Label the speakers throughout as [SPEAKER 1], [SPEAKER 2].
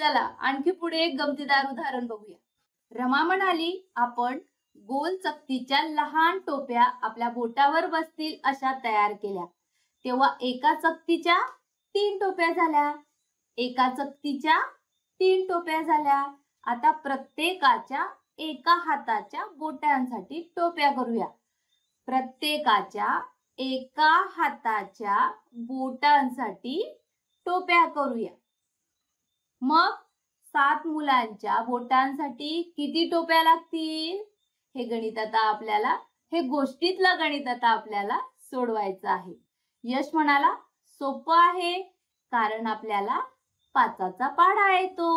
[SPEAKER 1] चला आणखी पुढे एक गमतीदार उदाहरण बघूया. रमा म्हणाली, आपण गोल चकतीच्या लहान टोप्या आपल्या बोटावर बसतील अशा तयार केल्या. तेव्हा एका चकतीच्या 3 टोप्या झाल्या. एका चकतीच्या 3 टोप्या झाल्या. आता प्रत्येकाच्या एका हाताच्या बोटांसाठी टोप्या करूया. प्रत्येकाच्या एका हाताच्या बोटांसाठी टोप्या करूया. मग 7 मुलांच्या बोटांसाठी किती टोप्या लागतील? हे गणित आता आपल्याला, हे गोष्टीतलं गणित आता आपल्याला सोडवायचं आहे. यश म्हणाला, सोपं आहे, कारण आपल्याला 5चा पाढा येतो.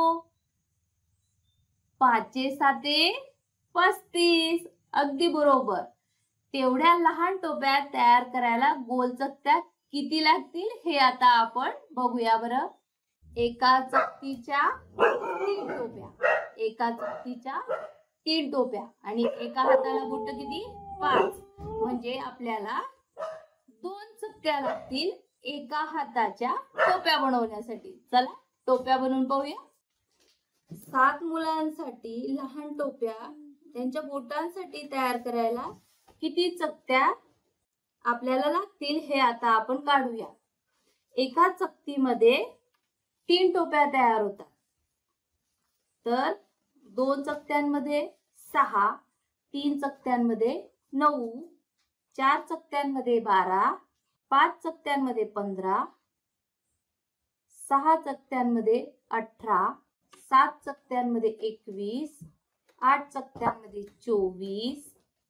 [SPEAKER 1] 5 7 35. अगदी बरोबर. तेवढ्या लहान टोप्या तयार करायला गोल चकत्या किती लागतील हे आता आपण बघूया बरं. एका चकतीच्या 3 टोप्या, एका चकतीच्या 3 टोप्या आणि एका हाताला बोट किती? 5. म्हणजे आपल्याला 2 चकत्या लागतील एका हाताच्या टोप्या बनवण्यासाठी. चला टोप्या बनवून पाहूया. 7 मुलांसाठी लहान टोप्या त्यांच्या बोटांसाठी तयार करायला किती चकत्या आपल्याला लागतील हे आता आपण काढूया. एका चकतीमध्ये 3 टोप्या तयार होतात. तर 2 चकत्यांमध्ये 6, 3 चकत्यांमध्ये 9, 4 चकत्यांमध्ये 12, 5 चकत्यांमध्ये 15, 6 चकत्यांमध्ये 18, 7 चकत्यांमध्ये 21, 8 चकत्यांमध्ये 24,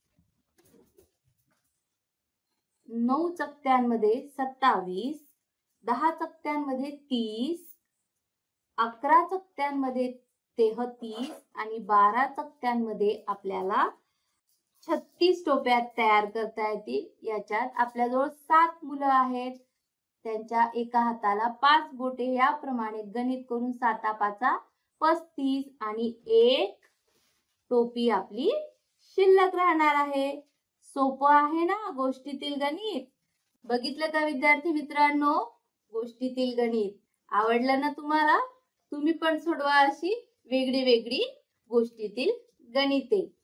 [SPEAKER 1] 9 चकत्यांमध्ये 27, 10 चकत्यांमध्ये 30, 11 चकत्यांमध्ये 33 आणि 12 चकत्यांमध्ये आपल्याला 36 टोप्या तयार करता येतील. याच्यात आपल्याजवळ 7 मुलं आहेत. त्यांच्या एका हाताला 5 बोटे. याप्रमाणे गणित करून 7 5 35 आणि 1 टोपी आपली शिल्लक राहणार आहे. सोपं आहे ना गोष्टीतील गणित? बघितलं का विद्यार्थी मित्रांनो? गोष्टीतील गणित आवडलं ना तुम्हाला? तुम्ही पण सोडवा अशी वेगळी वेगळी गोष्टीतील गणिते.